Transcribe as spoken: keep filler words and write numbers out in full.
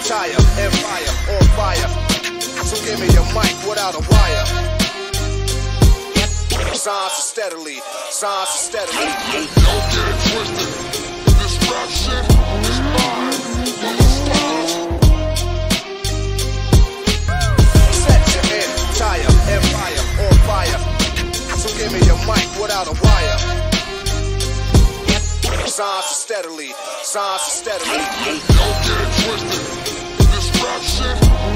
entire empire on fire. So give me your mic without a wire. Signs steadily, signs steadily. Don't get it twisted. This rap shit is mine. Set your entire empire on fire. So give me your mic without a wire. Signs steadily, signs steadily. Don't get it twisted. This rap shit